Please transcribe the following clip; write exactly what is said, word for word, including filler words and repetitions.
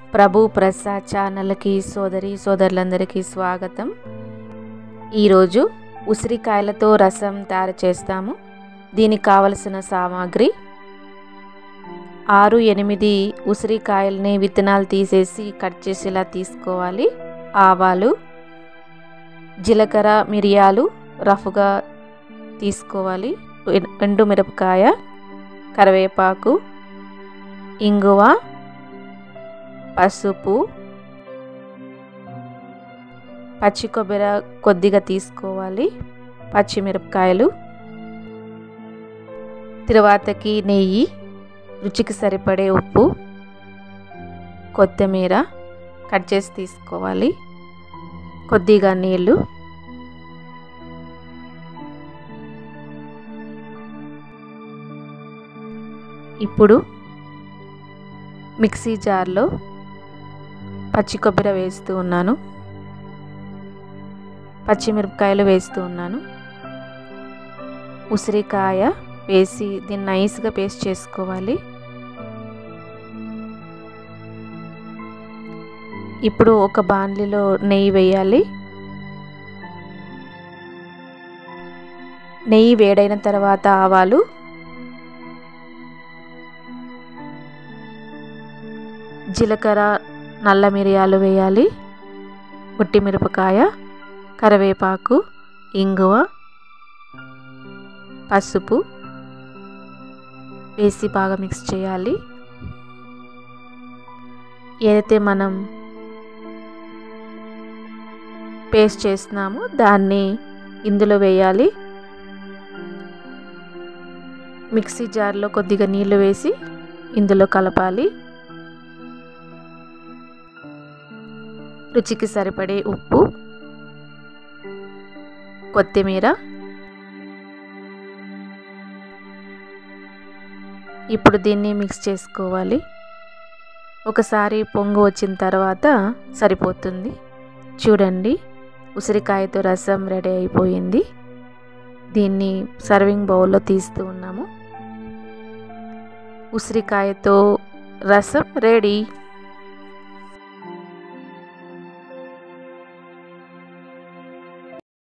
ప్రభు ప్రసాద్ ఛానల్కి సోదరి సోదరులందరికీ స్వాగతం. ఈరోజు ఉసిరికాయలతో రసం తయారు చేస్తాము. దీనికి కావలసిన సామాగ్రి ఆరు ఎనిమిది ఉసిరికాయలని విత్తనాలు తీసేసి కట్ చేసేలా తీసుకోవాలి. ఆవాలు, జీలకర్ర, మిరియాలు రఫ్గా తీసుకోవాలి. ఎండు మిరపకాయ, కరివేపాకు, ఇంగువ, పసుపు, పచ్చి కొబ్బరి కొద్దిగా తీసుకోవాలి, పచ్చిమిరపకాయలు, తరువాతకి నెయ్యి, రుచికి సరిపడే ఉప్పు, కొత్తిమీర కట్ చేసి తీసుకోవాలి, కొద్దిగా నీళ్ళు. ఇప్పుడు మిక్సీ జార్లో పచ్చి కొబ్బరి వేస్తూ ఉన్నాను, పచ్చిమిరపకాయలు వేస్తూ ఉన్నాను, ఉసిరికాయ వేసి దీన్ని నైస్గా పేస్ట్ చేసుకోవాలి. ఇప్పుడు ఒక బాండ్లీలో నెయ్యి వేయాలి. నెయ్యి వేడైన తర్వాత ఆవాలు, జీలకర్ర, నల్ల మిరియాలు వేయాలి, పొట్టి మిరపకాయ, కరివేపాకు, ఇంగువ, పసుపు వేసి బాగా మిక్స్ చేయాలి. ఏదైతే మనం పేస్ట్ చేస్తున్నామో దాన్ని ఇందులో వేయాలి. మిక్సీ జార్లో కొద్దిగా నీళ్ళు వేసి ఇందులో కలపాలి. రుచికి సరిపడే ఉప్పు, కొత్తిమీర. ఇప్పుడు దీన్ని మిక్స్ చేసుకోవాలి. ఒకసారి పొంగు వచ్చిన తర్వాత సరిపోతుంది. చూడండి, ఉసిరికాయతో రసం రెడీ అయిపోయింది. దీన్ని సర్వింగ్ బౌల్లో తీస్తూ ఉన్నాము. ఉసిరికాయతో రసం రెడీ.